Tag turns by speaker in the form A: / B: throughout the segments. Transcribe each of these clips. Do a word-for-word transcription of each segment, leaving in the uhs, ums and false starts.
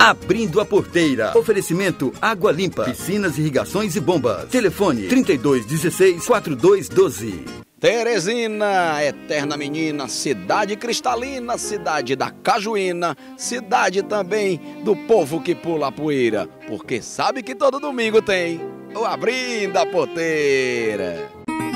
A: Abrindo a porteira. Oferecimento Água Limpa, piscinas, irrigações e bombas. Telefone trinta e dois dezesseis, quarenta e dois doze.
B: Teresina, eterna menina, cidade cristalina, cidade da cajuína, cidade também do povo que pula a poeira, porque sabe que todo domingo tem o Abrindo a Porteira.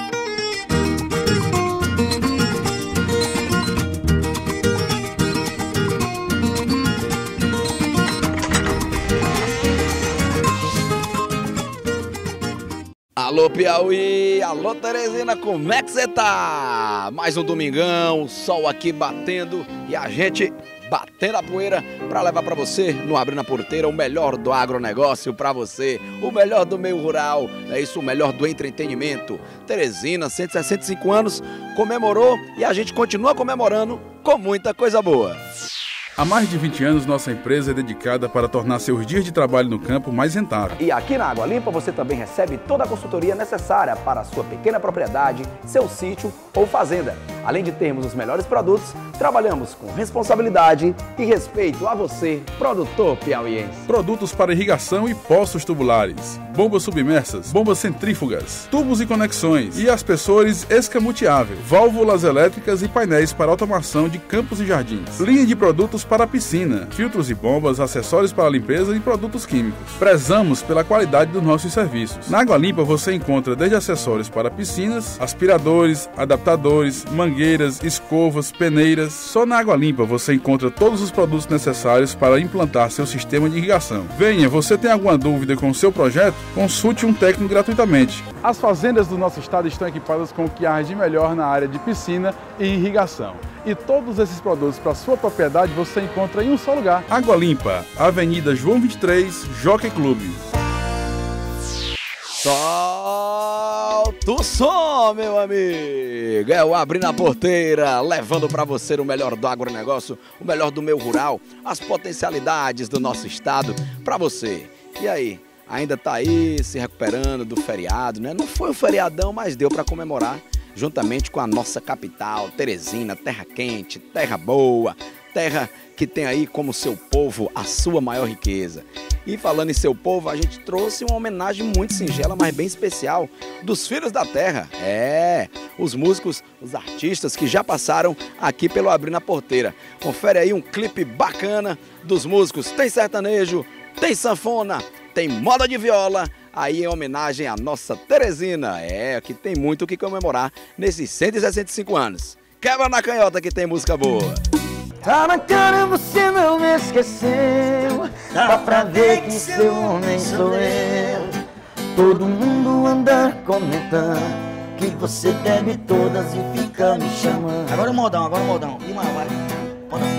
B: Alô Piauí, alô Teresina, como é que você tá? Mais um domingão, sol aqui batendo e a gente batendo a poeira para levar para você no Abrindo a Porteira o melhor do agronegócio para você, o melhor do meio rural, é isso, o melhor do entretenimento. Teresina, cento e sessenta e cinco anos, comemorou e a gente continua comemorando com muita coisa boa.
C: Há mais de vinte anos, nossa empresa é dedicada para tornar seus dias de trabalho no campo mais rentável.
B: E aqui na Água Limpa você também recebe toda a consultoria necessária para a sua pequena propriedade, seu sítio ou fazenda. Além de termos os melhores produtos, trabalhamos com responsabilidade e respeito a você, produtor piauiense.
C: Produtos para irrigação e poços tubulares, bombas submersas, bombas centrífugas, tubos e conexões e aspersores escamoteável, válvulas elétricas e painéis para automação de campos e jardins. Linha de produtos para piscina, filtros e bombas, acessórios para limpeza e produtos químicos. Prezamos pela qualidade dos nossos serviços. Na Água Limpa você encontra desde acessórios para piscinas, aspiradores, adaptadores, mangueiras, escovas, peneiras. Só na Água Limpa você encontra todos os produtos necessários para implantar seu sistema de irrigação. Venha, você tem alguma dúvida com o seu projeto? Consulte um técnico gratuitamente. As fazendas do nosso estado estão equipadas com o que há de melhor na área de piscina e irrigação. E todos esses produtos para sua propriedade você encontra em um só lugar. Água Limpa, Avenida João vinte e três, Jockey Clube.
B: Solta o som, meu amigo! É o Abrindo a Porteira, levando para você o melhor do agronegócio, o melhor do meio rural, as potencialidades do nosso estado para você. E aí, ainda tá aí se recuperando do feriado, né? Não foi um feriadão, mas deu para comemorar juntamente com a nossa capital, Teresina, terra quente, terra boa, terra que tem aí como seu povo a sua maior riqueza. E falando em seu povo, a gente trouxe uma homenagem muito singela, mas bem especial, dos Filhos da Terra. É, os músicos, os artistas que já passaram aqui pelo Abrindo a Porteira. Confere aí um clipe bacana dos músicos. Tem sertanejo, tem sanfona, tem moda de viola, aí em homenagem à nossa Teresina. É, que tem muito o que comemorar nesses cento e sessenta e cinco anos. Quebra na canhota que tem música boa.
D: Tá na cara, você não me esqueceu. Dá pra ver que seu homem sou eu. Todo mundo anda comentando que você bebe todas e fica me chamando. Agora o modão, agora o modão. E mais, vai. Modão.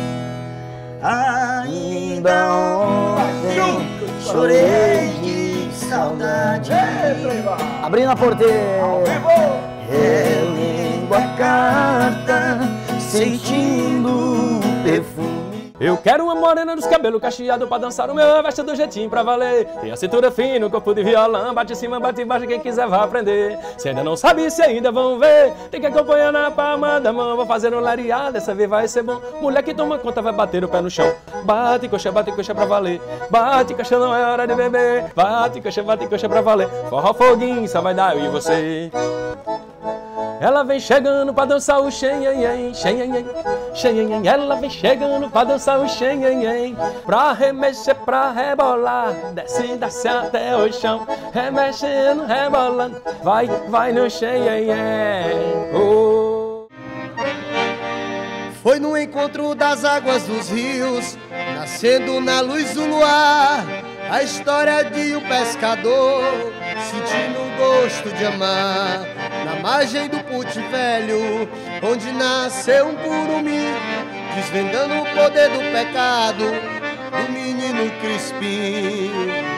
D: Ainda ontem chorei de saudade. Abrindo a porteira, relendo a carta, sentindo o perfume.
E: Eu quero uma morena dos cabelos cacheados pra dançar o meu verso do jeitinho pra valer. Tem a cintura fina, o corpo de violão, bate em cima, bate embaixo, quem quiser vai aprender. Se ainda não sabe, se ainda vão ver, tem que acompanhar na palma da mão. Vou fazer um lariado, dessa vez vai ser bom. Mulher que toma conta vai bater o pé no chão. Bate coxa, bate coxa pra valer. Bate coxa, não é hora de beber. Bate coxa, bate coxa pra valer. Forró foguinho, só vai dar eu e você. Ela vem chegando pra dançar o xenhenhen, xenhenhen, xenhenhen. Ela vem chegando pra dançar o xenhenhen, pra remexer, pra rebolar, desce, desce até o chão, remexendo, rebolando, vai, vai no xenhenhen. Oh.
F: Foi no encontro das águas dos rios, nascendo na luz do luar, a história de um pescador sentindo o gosto de amar. Na margem do Puti Velho, onde nasceu um curumim, desvendando o poder do pecado do menino Crispim.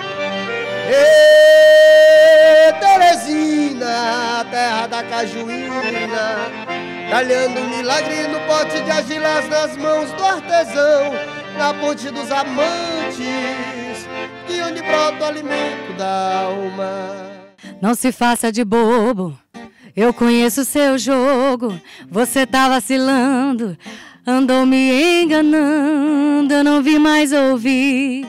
F: Ê, Teresina, terra da cajuína, talhando um milagre no pote de argilas nas mãos do artesão, na ponte dos amantes, de onde brota o alimento da alma.
G: Não se faça de bobo, eu conheço seu jogo. Você tá vacilando, andou me enganando. Eu não vi mais ouvir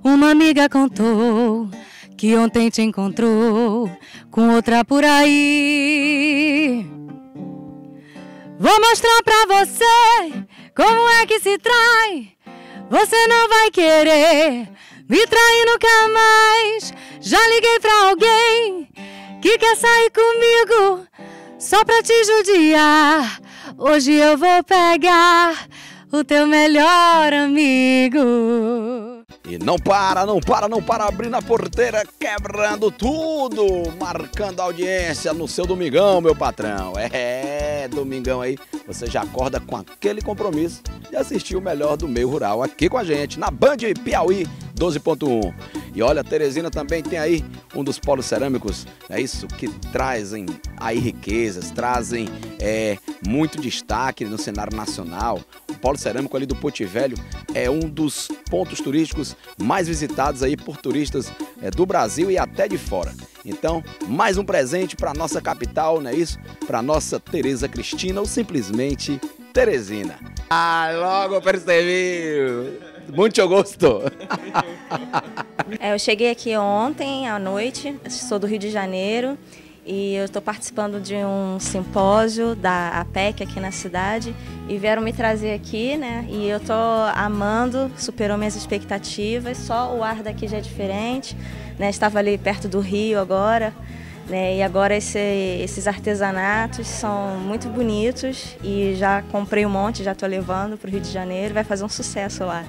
G: Uma amiga contou que ontem te encontrou com outra por aí. Vou mostrar pra você como é que se trai. Você não vai querer me trair nunca mais. Já liguei pra alguém que quer sair comigo só pra te judiar. Hoje eu vou pegar o teu melhor amigo.
B: E não para, não para, não para, abrindo a porteira, quebrando tudo, marcando a audiência no seu domingão, meu patrão. É, domingão aí, você já acorda com aquele compromisso de assistir o melhor do meio rural aqui com a gente, na Band Piauí doze ponto um. E olha, Teresina também tem aí um dos polos cerâmicos, é isso, que trazem aí riquezas, trazem é, muito destaque no cenário nacional. O polo cerâmico ali do Porto Velho é um dos pontos turísticos mais visitados aí por turistas é, do Brasil e até de fora. Então, mais um presente para nossa capital, não é isso? Para nossa Tereza Cristina ou simplesmente Teresina. Ah, logo percebi! Muito gosto!
H: É, eu cheguei aqui ontem à noite, sou do Rio de Janeiro e eu estou participando de um simpósio da A P E C aqui na cidade e vieram me trazer aqui, né? E eu estou amando, superou minhas expectativas, só o ar daqui já é diferente, né? Estava ali perto do Rio agora, né? E agora esse, esses artesanatos são muito bonitos e já comprei um monte, já estou levando para o Rio de Janeiro, vai fazer um sucesso lá.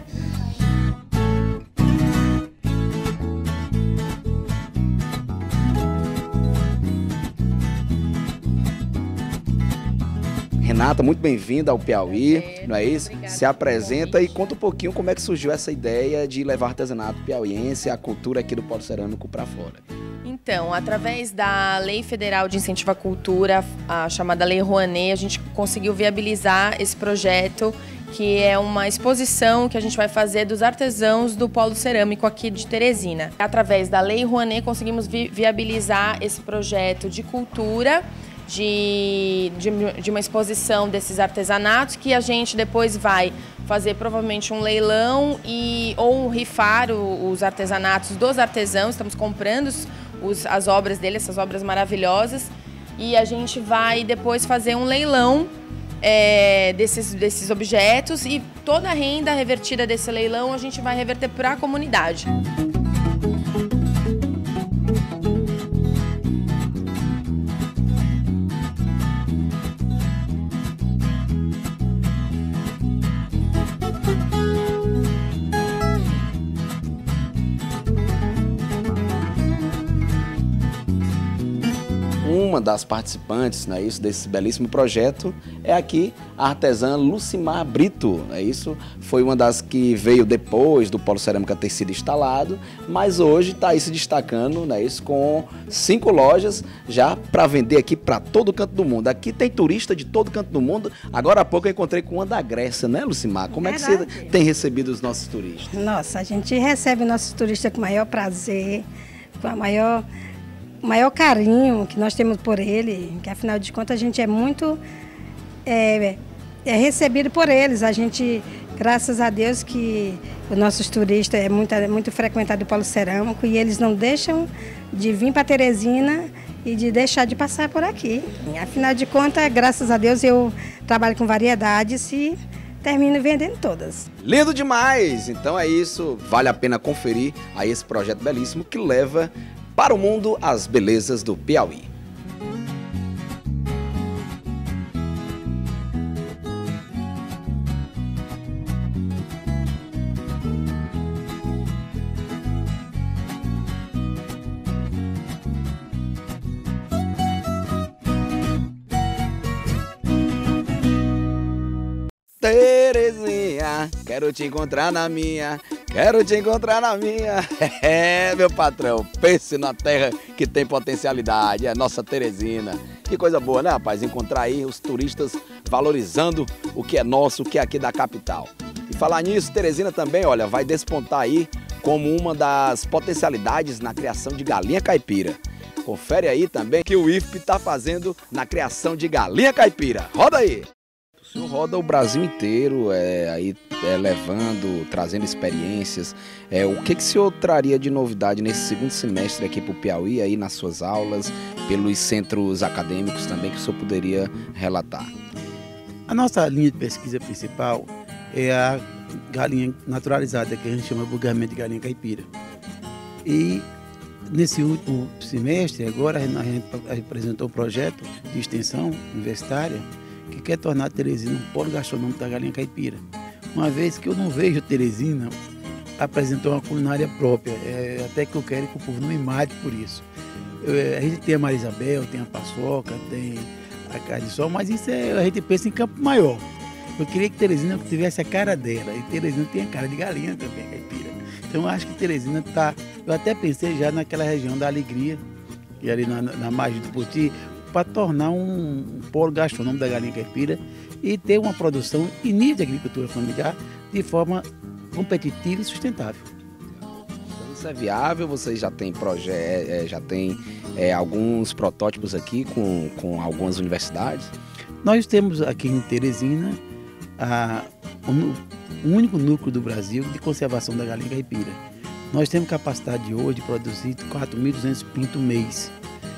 B: Renata, muito bem-vinda ao Piauí,
H: é,
B: não é isso?
H: Obrigada.
B: Se apresenta e conta um pouquinho como é que surgiu essa ideia de levar artesanato piauiense, a cultura aqui do polo cerâmico para fora.
I: Então, através da Lei Federal de Incentivo à Cultura, a chamada Lei Rouanet, a gente conseguiu viabilizar esse projeto, que é uma exposição que a gente vai fazer dos artesãos do polo cerâmico aqui de Teresina. Através da Lei Rouanet, conseguimos vi viabilizar esse projeto de cultura, De, de, de uma exposição desses artesanatos que a gente depois vai fazer provavelmente um leilão e, ou rifar o, os artesanatos dos artesãos. Estamos comprando os, os, as obras dele, essas obras maravilhosas, e a gente vai depois fazer um leilão é, desses, desses objetos e toda a renda revertida desse leilão a gente vai reverter para a comunidade.
B: Uma das participantes, não é isso, desse belíssimo projeto é aqui a artesã Lucimar Brito, é isso? Foi uma das que veio depois do polo cerâmica ter sido instalado, mas hoje está aí se destacando, não é isso, com cinco lojas já para vender aqui para todo canto do mundo. Aqui tem turista de todo canto do mundo. Agora há pouco eu encontrei com uma da Grécia, né, Lucimar? Como Verdade. é que você tem recebido os nossos turistas?
J: Nossa, a gente recebe nossos turistas com o maior prazer, com a maior... o maior carinho que nós temos por ele, que afinal de contas a gente é muito é, é recebido por eles. A gente, graças a Deus que os nossos turistas é muito, é muito frequentado o polo cerâmico e eles não deixam de vir para Teresina e de deixar de passar por aqui. Afinal de contas, graças a Deus eu trabalho com variedades e termino vendendo todas.
B: Lindo demais! Então é isso, vale a pena conferir aí esse projeto belíssimo que leva para o mundo as belezas do Piauí. Terezinha, quero te encontrar na minha, quero te encontrar na minha. É, meu patrão, pense na terra que tem potencialidade, é nossa Teresina. Que coisa boa, né, rapaz? Encontrar aí os turistas valorizando o que é nosso, o que é aqui da capital. E falar nisso, Teresina também, olha, vai despontar aí como uma das potencialidades na criação de galinha caipira. Confere aí também que o I F P está fazendo na criação de galinha caipira. Roda aí! O senhor roda o Brasil inteiro, é, aí é, levando, trazendo experiências. É, o que, que o senhor traria de novidade nesse segundo semestre aqui para o Piauí, aí nas suas aulas, pelos centros acadêmicos também, que o senhor poderia relatar?
K: A nossa linha de pesquisa principal é a galinha naturalizada, que a gente chama vulgarmente de galinha caipira. E nesse último semestre, agora, a gente apresentou um projeto de extensão universitária que quer tornar Teresina um polo gastronômico da galinha caipira. Uma vez que eu não vejo Teresina apresentar uma culinária própria, é, até que eu quero que o povo não me mate por isso. Eu, a gente tem a Maria Isabel, tem a paçoca, tem a carne de sol, mas isso é, a gente pensa em Campo Maior. Eu queria que Teresina tivesse a cara dela, e Teresina tem a cara de galinha também, caipira. Então eu acho que Teresina está... Eu até pensei já naquela região da Alegria, e ali na, na margem do Poti, para tornar um, um polo gastronômico da galinha caipira e ter uma produção e nível de agricultura familiar de forma competitiva e sustentável.
B: Isso é viável? Vocês já têm projeto, já tem é, alguns protótipos aqui com, com algumas universidades?
K: Nós temos aqui em Teresina a, o, o único núcleo do Brasil de conservação da galinha caipira. Nós temos capacidade hoje de produzir quatro mil e duzentos pintos mês.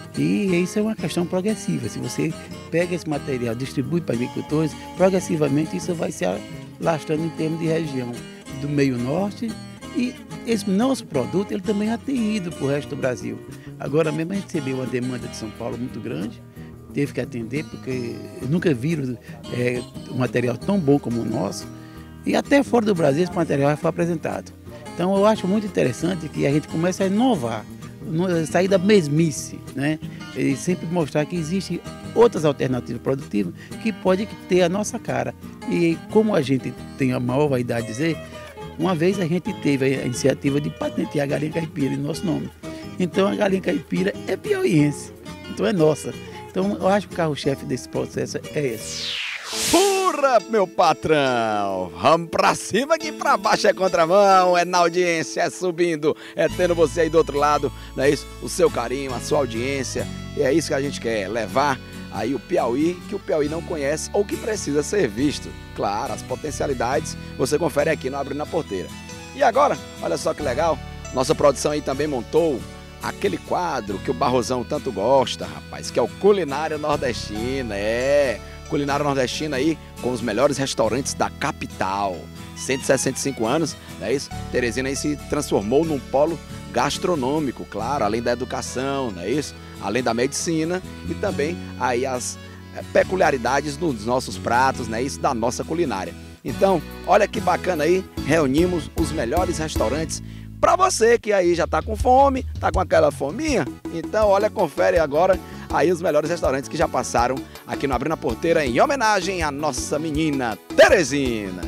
K: E isso é uma questão progressiva. Se você pega esse material, distribui para agricultores, progressivamente isso vai se alastrando em termos de região do meio norte. E esse nosso produto ele também é atendido para o resto do Brasil. Agora mesmo a gente recebeu uma demanda de São Paulo muito grande, teve que atender porque nunca viram é, um material tão bom como o nosso. E até fora do Brasil esse material já foi apresentado. Então eu acho muito interessante que a gente comece a inovar, sair da mesmice, né? E sempre mostrar que existem outras alternativas produtivas que podem ter a nossa cara. E como a gente tem a maior vaidade de dizer, uma vez a gente teve a iniciativa de patentear a galinha caipira em nosso nome. Então a galinha caipira é piauiense, então é nossa. Então eu acho que o carro-chefe desse processo é esse.
B: Pura, meu patrão! Vamos pra cima que pra baixo é contramão, é na audiência, é subindo, é tendo você aí do outro lado, não é isso? O seu carinho, a sua audiência, e é isso que a gente quer, levar aí o Piauí, que o Piauí não conhece ou que precisa ser visto. Claro, as potencialidades você confere aqui no Abrindo a Porteira. E agora, olha só que legal, nossa produção aí também montou aquele quadro que o Barrosão tanto gosta, rapaz, que é o Culinária Nordestina, é... Culinária nordestina aí com os melhores restaurantes da capital. cento e sessenta e cinco anos, não é isso? Teresina aí se transformou num polo gastronômico, claro, além da educação, não é isso? Além da medicina e também aí as peculiaridades dos nossos pratos, não é isso? Da nossa culinária. Então, olha que bacana aí, reunimos os melhores restaurantes para você que aí já tá com fome, tá com aquela fominha. Então, olha, confere agora aí os melhores restaurantes que já passaram aqui no Abrindo a Porteira em homenagem à nossa menina Teresina.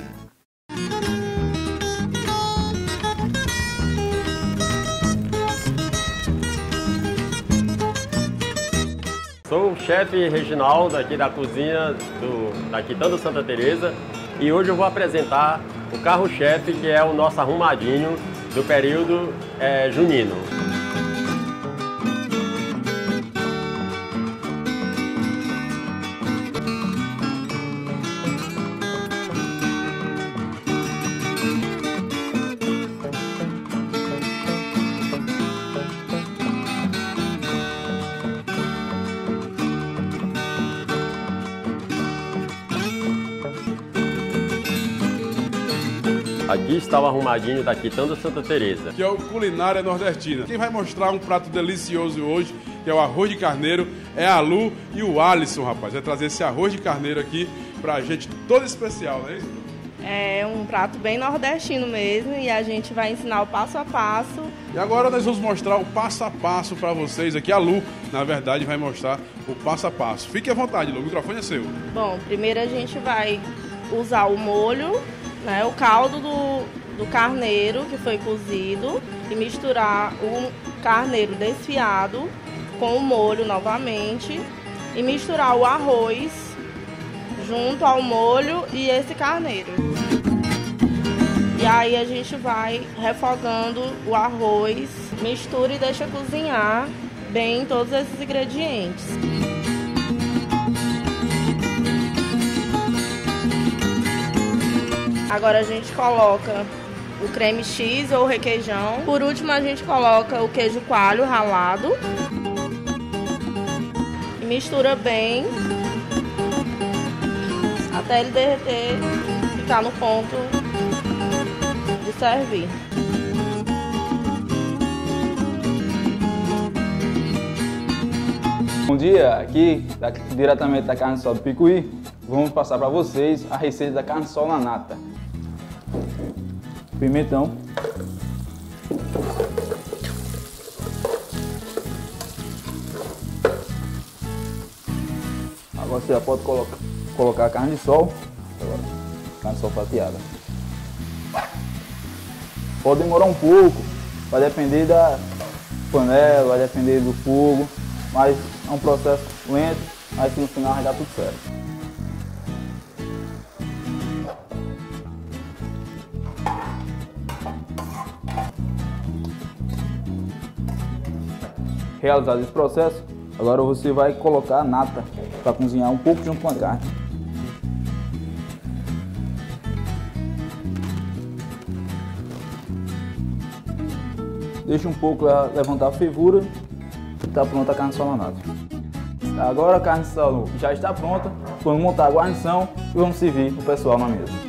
E: Sou o chefe Reginaldo aqui da cozinha do, da Quitanda Santa Teresa e hoje eu vou apresentar o carro-chefe que é o nosso arrumadinho do período é, junino. Aqui está o arrumadinho da Quitanda Santa Teresa,
C: que é o Culinária Nordestina. Quem vai mostrar um prato delicioso hoje, que é o arroz de carneiro, é a Lu e o Alisson, rapaz. Vai trazer esse arroz de carneiro aqui pra gente, todo especial, não é isso?
L: É um prato bem nordestino mesmo e a gente vai ensinar o passo a passo.
C: E agora nós vamos mostrar o passo a passo para vocês aqui. A Lu, na verdade, vai mostrar o passo a passo. Fique à vontade, Lu, o microfone é seu.
L: Bom, primeiro a gente vai usar o molho, né, o caldo do, do carneiro que foi cozido e misturar o carneiro desfiado com o molho novamente e misturar o arroz junto ao molho e esse carneiro. E aí a gente vai refogando o arroz, mistura e deixa cozinhar bem todos esses ingredientes. Agora a gente coloca o creme cheese ou o requeijão. Por último, a gente coloca o queijo coalho ralado. E mistura bem até ele derreter, ficar no ponto de servir.
M: Bom dia, aqui daqui, diretamente da Carne Sol do Picuí, vamos passar para vocês a receita da carne sol na nata. Pimentão. Agora você já pode colocar, colocar a carne de sol. Agora, carne de sol fatiada. Pode demorar um pouco, vai depender da panela, vai depender do fogo, mas é um processo lento, mas que no final vai dar tudo certo. Realizado esse processo, agora você vai colocar a nata para cozinhar um pouco junto com a carne. Deixa um pouco levantar a fervura e está pronta a carne sol na nata. Agora a carne sol já está pronta, vamos montar a guarnição e vamos servir o pessoal na mesa.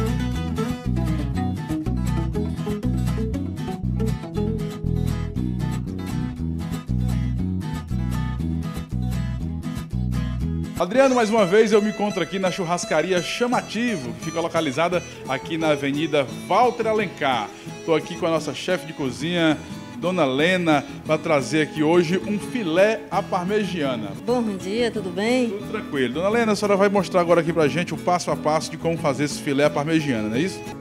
C: Adriano, mais uma vez eu me encontro aqui na churrascaria Chamativo, que fica localizada aqui na Avenida Walter Alencar. Estou aqui com a nossa chefe de cozinha, Dona Lena, para trazer aqui hoje um filé à parmegiana.
N: Bom dia, tudo bem?
C: Tudo tranquilo. Dona Lena, a senhora vai mostrar agora aqui pra gente o passo a passo de como fazer esse filé à parmegiana, não é isso?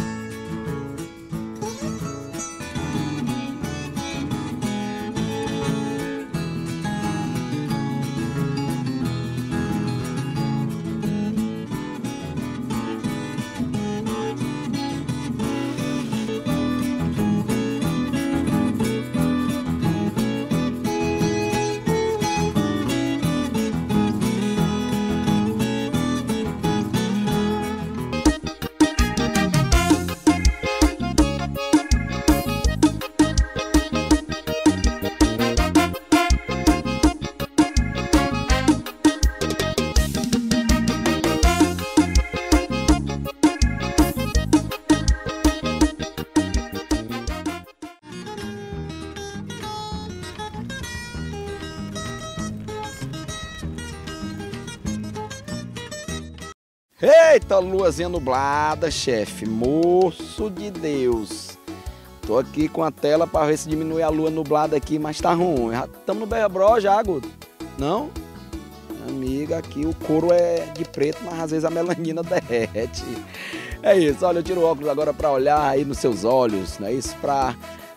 B: Eita, luazinha nublada, chefe. Moço de Deus. Tô aqui com a tela para ver se diminui a lua nublada aqui, mas tá ruim. Estamos no Berbró já, Guto? Não? Amiga, aqui o couro é de preto, mas às vezes a melanina derrete. É isso, olha, eu tiro o óculos agora para olhar aí nos seus olhos, não é isso? Para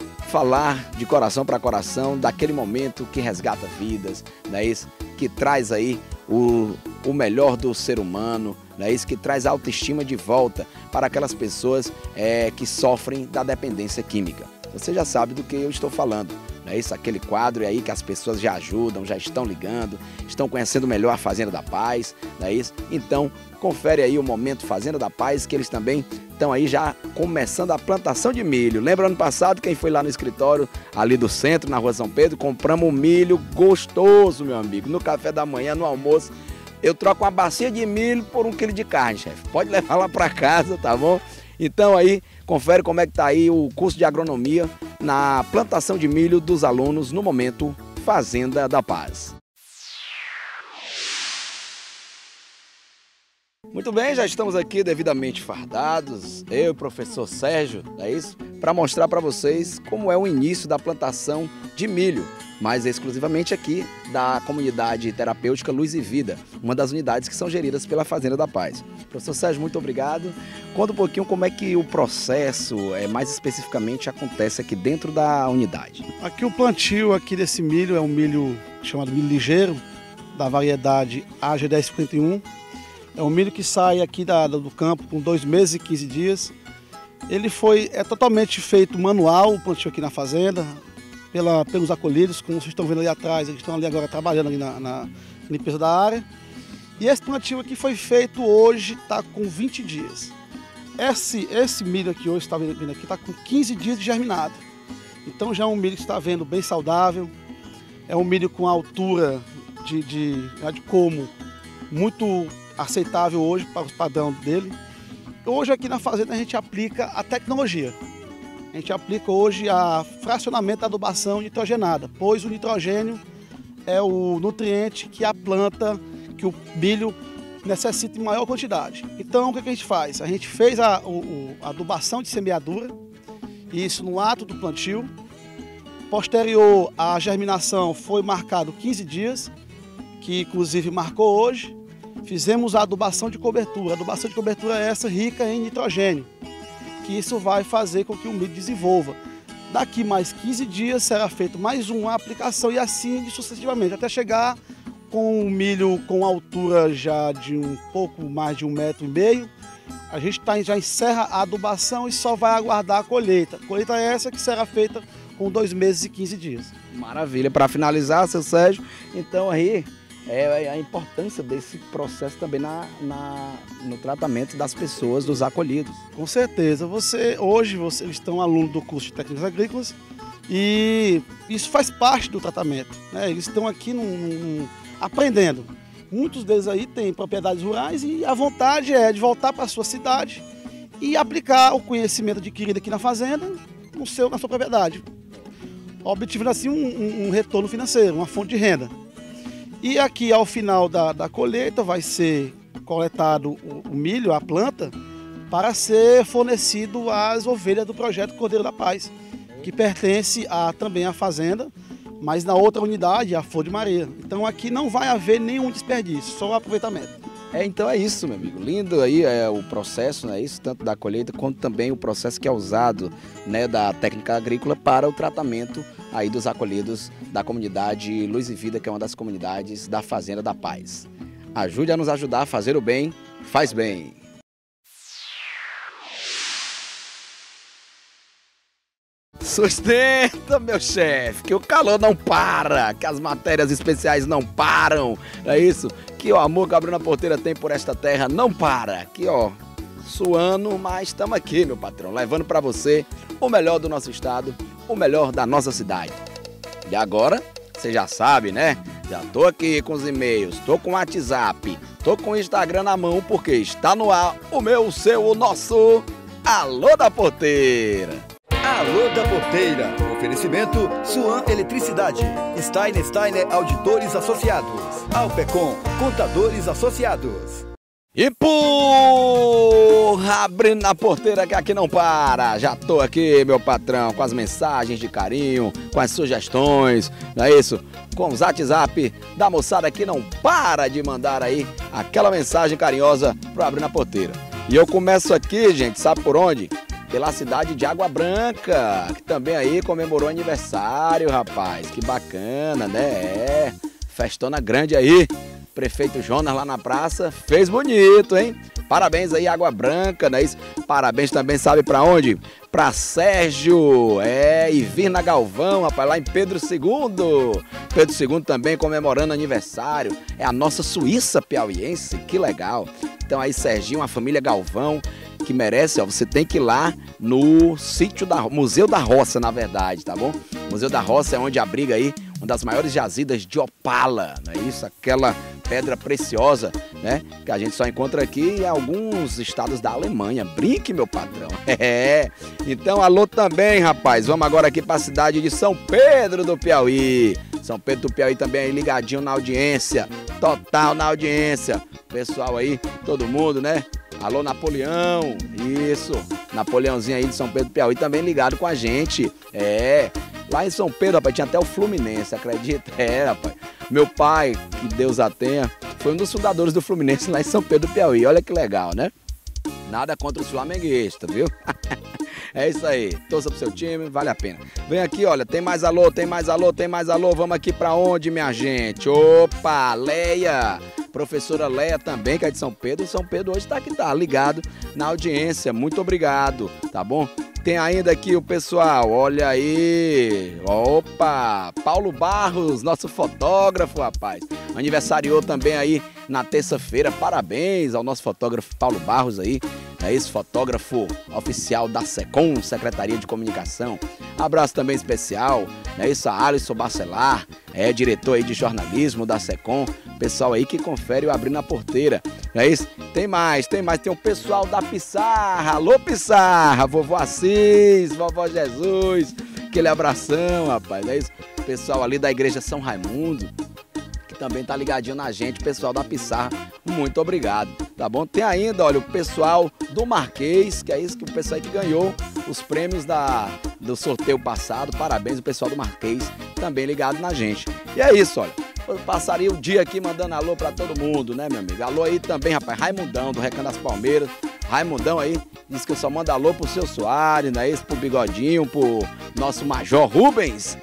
B: falar de coração para coração daquele momento que resgata vidas, não é isso? Que traz aí o, o melhor do ser humano, não é isso? Que traz a autoestima de volta para aquelas pessoas é, que sofrem da dependência química. Você já sabe do que eu estou falando, não é isso? Aquele quadro aí que as pessoas já ajudam, já estão ligando, estão conhecendo melhor a Fazenda da Paz, não é isso? Então, confere aí o Momento Fazenda da Paz, que eles também estão aí já começando a plantação de milho. Lembra ano passado, quem foi lá no escritório, ali do centro, na Rua São Pedro, compramos um milho gostoso, meu amigo, no café da manhã, no almoço. Eu troco uma bacia de milho por um quilo de carne, chefe. Pode levar lá para casa, tá bom? Então aí, confere como é que tá aí o curso de agronomia na plantação de milho dos alunos no Momento Fazenda da Paz. Muito bem, já estamos aqui devidamente fardados, eu e o professor Sérgio, é isso? Para mostrar para vocês como é o início da plantação de milho, mas exclusivamente aqui da comunidade terapêutica Luz e Vida, uma das unidades que são geridas pela Fazenda da Paz. Professor Sérgio, muito obrigado. Conta um pouquinho como é que o processo, é, mais especificamente, acontece aqui dentro da unidade.
O: Aqui o plantio aqui desse milho é um milho chamado milho ligeiro, da variedade A G dez cinquenta e um. É um milho que sai aqui da, do campo com dois meses e quinze dias. Ele foi, é totalmente feito manual, o plantio aqui na fazenda, pela, pelos acolhidos, como vocês estão vendo ali atrás, eles estão ali agora trabalhando ali na, na limpeza da área. E esse plantio aqui foi feito hoje, está com vinte dias. esse, esse milho aqui hoje, está vendo aqui, está com quinze dias de germinado. Então já é um milho que está vendo bem saudável, é um milho com altura de, de, de como muito aceitável hoje para o padrão dele. Hoje aqui na fazenda a gente aplica a tecnologia. A gente aplica hoje a fracionamento da adubação nitrogenada, pois o nitrogênio é o nutriente que a planta, que o milho necessita em maior quantidade. Então o que a gente faz? A gente fez a, o, a adubação de semeadura, isso no ato do plantio. Posterior à germinação foi marcado quinze dias, que inclusive marcou hoje. Fizemos a adubação de cobertura. A adubação de cobertura é essa rica em nitrogênio, que isso vai fazer com que o milho desenvolva. Daqui mais quinze dias será feito mais uma aplicação e assim sucessivamente, até chegar com o milho com altura já de um pouco mais de um metro e meio. A gente tá, já encerra a adubação e só vai aguardar a colheita. A colheita é essa que será feita com dois meses e quinze dias.
B: Maravilha. Para finalizar, seu Sérgio, então aí é a importância desse processo também na, na, no tratamento das pessoas, dos acolhidos.
O: Com certeza. Você, hoje vocês estão alunos do curso de técnicas agrícolas e isso faz parte do tratamento, né? Eles estão aqui num, num, aprendendo. Muitos deles aí têm propriedades rurais e a vontade é de voltar para a sua cidade e aplicar o conhecimento adquirido aqui na fazenda no seu, na sua propriedade, obtendo assim um, um, um retorno financeiro, uma fonte de renda. E aqui ao final da, da colheita vai ser coletado o, o milho, a planta, para ser fornecido às ovelhas do projeto Cordeiro da Paz, que pertence a, também à fazenda, mas na outra unidade, a Flor de Maria. Então aqui não vai haver nenhum desperdício, só o aproveitamento.
B: É, então é isso, meu amigo. Lindo aí é o processo, né? Isso, tanto da colheita quanto também o processo que é usado, né, da técnica agrícola para o tratamento aí dos acolhidos da comunidade Luz e Vida, que é uma das comunidades da Fazenda da Paz. Ajude a nos ajudar a fazer o bem, faz bem. Sustenta, meu chefe, que o calor não para, que as matérias especiais não param, é isso? Que o amor que a Bruna Porteira tem por esta terra não para, aqui ó, suando, mas estamos aqui, meu patrão, levando para você o melhor do nosso estado, o melhor da nossa cidade. E agora, você já sabe, né? Já tô aqui com os e-mails, tô com o WhatsApp, tô com o Instagram na mão, porque está no ar o meu, o seu, o nosso Alô da Porteira.
A: Alô da Porteira. Oferecimento Suan Eletricidade. Steiner Steiner Auditores Associados. Alpecom Contadores Associados.
B: E porra, abrindo a porteira que aqui não para. Já tô aqui, meu patrão, com as mensagens de carinho, com as sugestões, não é isso? Com o WhatsApp da moçada que não para de mandar aí aquela mensagem carinhosa pro Abrindo a Porteira. E eu começo aqui, gente, sabe por onde? Pela cidade de Água Branca, que também aí comemorou aniversário, rapaz. Que bacana, né? É, festona grande aí. Prefeito Jonas lá na praça fez bonito, hein? Parabéns aí, Água Branca, não é isso? Parabéns também, sabe pra onde? Pra Sérgio, é, e Virna Galvão, rapaz, lá em Pedro segundo. Pedro segundo também comemorando aniversário. É a nossa Suíça piauiense, que legal. Então aí, Serginho, a família Galvão, que merece, ó, você tem que ir lá no sítio da Museu da Roça, na verdade, tá bom? Museu da Roça é onde abriga aí uma das maiores jazidas de opala, não é isso? Aquela pedra preciosa, né? Que a gente só encontra aqui em alguns estados da Alemanha. Brinque, meu patrão. É. Então, alô também, rapaz. Vamos agora aqui para a cidade de São Pedro do Piauí. São Pedro do Piauí também aí ligadinho na audiência. Total na audiência. Pessoal aí, todo mundo, né? Alô, Napoleão. Isso. Napoleãozinho aí de São Pedro do Piauí também ligado com a gente. É. Lá em São Pedro, rapaz, tinha até o Fluminense, acredita? É, rapaz. Meu pai, que Deus a tenha, foi um dos fundadores do Fluminense lá em São Pedro do Piauí. Olha que legal, né? Nada contra os flamenguistas, viu? É isso aí. Torça pro seu time, vale a pena. Vem aqui, olha, tem mais alô, tem mais alô, tem mais alô. Vamos aqui pra onde, minha gente? Opa, Leia. Professora Leia também, que é de São Pedro. São Pedro hoje tá aqui, tá ligado na audiência. Muito obrigado, tá bom? Tem ainda aqui o pessoal, olha aí, opa, Paulo Barros, nosso fotógrafo, rapaz, aniversariou também aí na terça-feira, parabéns ao nosso fotógrafo Paulo Barros aí, é isso, fotógrafo oficial da SECOM, Secretaria de Comunicação. Abraço também especial, é isso, a Alisson Bacelar, é diretor aí de jornalismo da SECOM, pessoal aí que confere o Abrindo a Porteira, é isso. Tem mais, tem mais, tem o pessoal da Pissarra, alô Pissarra, vovó Assis, vovó Jesus, aquele abração, rapaz, é isso. Pessoal ali da Igreja São Raimundo, que também tá ligadinho na gente, pessoal da Pissarra, muito obrigado, tá bom? Tem ainda, olha, o pessoal do Marquês, que é isso, que o pessoal aí que ganhou os prêmios da, do sorteio passado, parabéns o pessoal do Marquês, também ligado na gente. E é isso, olha, eu passaria o dia aqui mandando alô pra todo mundo, né, meu amigo? Alô aí também, rapaz, Raimundão, do Recanto das Palmeiras, Raimundão aí, diz que eu só mando alô pro seu Soares, né, isso, pro Bigodinho, pro nosso Major Rubens,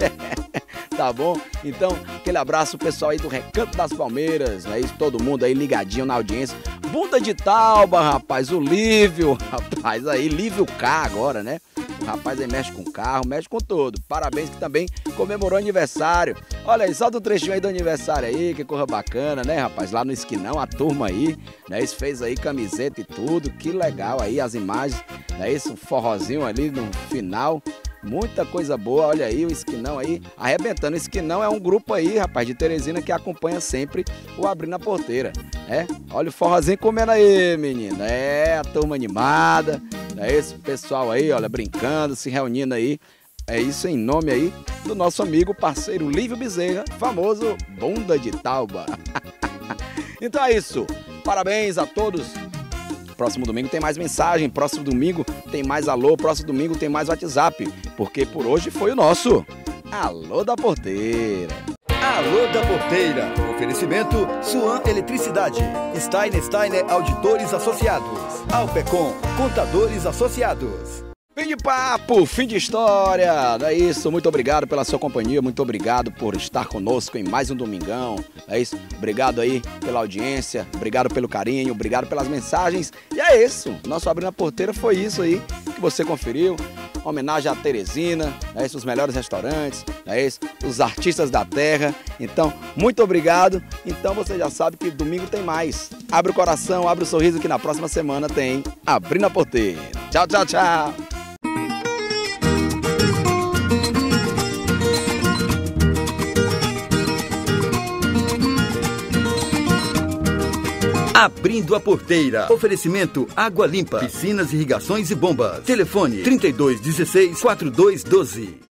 B: tá bom? Então, aquele abraço pessoal aí do Recanto das Palmeiras, né? Isso, todo mundo aí ligadinho na audiência. Bunda de Tauba, rapaz, o Lívio, rapaz, aí, Lívio K agora, né? O rapaz aí mexe com carro, mexe com tudo. Parabéns que também comemorou aniversário. Olha aí, solta um trechinho aí do aniversário aí, que coisa bacana, né, rapaz? Lá no Esquinão, a turma aí, né? Isso fez aí camiseta e tudo, que legal aí as imagens, né? Isso, um forrozinho ali no final. Muita coisa boa, olha aí o Esquinão aí arrebentando. O Esquinão é um grupo aí, rapaz, de Teresina que acompanha sempre o Abrindo a Porteira, é? Olha o forrozinho comendo aí, menina, é, a turma animada, é esse pessoal aí, olha, brincando, se reunindo aí, é isso em nome aí do nosso amigo, parceiro Lívio Bezerra, famoso Bunda de Tauba. Então é isso, parabéns a todos. Próximo domingo tem mais mensagem, próximo domingo tem mais alô, próximo domingo tem mais WhatsApp, porque por hoje foi o nosso Alô da Porteira.
A: Alô da Porteira, oferecimento Suan Eletricidade, Steiner Steiner Auditores Associados, Alpecom, Contadores Associados.
B: Fim de papo, fim de história, é isso, muito obrigado pela sua companhia, muito obrigado por estar conosco em mais um domingão, é isso, obrigado aí pela audiência, obrigado pelo carinho, obrigado pelas mensagens, e é isso, nosso Abrindo a Porteira foi isso aí que você conferiu, homenagem a Teresina, é isso, os melhores restaurantes, é isso, os artistas da terra, então, muito obrigado, então você já sabe que domingo tem mais, abre o coração, abre o sorriso que na próxima semana tem Abrindo a Porteira, tchau, tchau, tchau.
A: Abrindo a Porteira. Oferecimento Água Limpa, piscinas, irrigações e bombas. Telefone trinta e dois dezesseis, quarenta e dois doze.